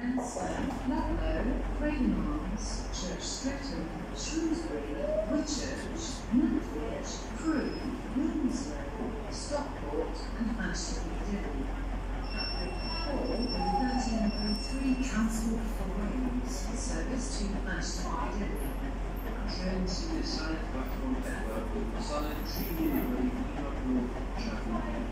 Enstone, Ludlow, Craigmarns, Church Streatham, Shrewsbury, Whitchurch, Nantwich, Crewe, Winslow, Stockport and Manchester Piccadilly. Platform 4 with 1303 Council for Wales, service to Manchester Piccadilly. Trains in the side platform network with solid 3 Liverpool traffic.